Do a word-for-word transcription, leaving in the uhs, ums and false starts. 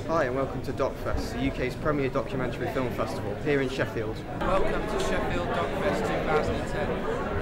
Hi and welcome to Docfest, the U K's premier documentary film festival, here in Sheffield. Welcome to Sheffield Docfest two thousand ten.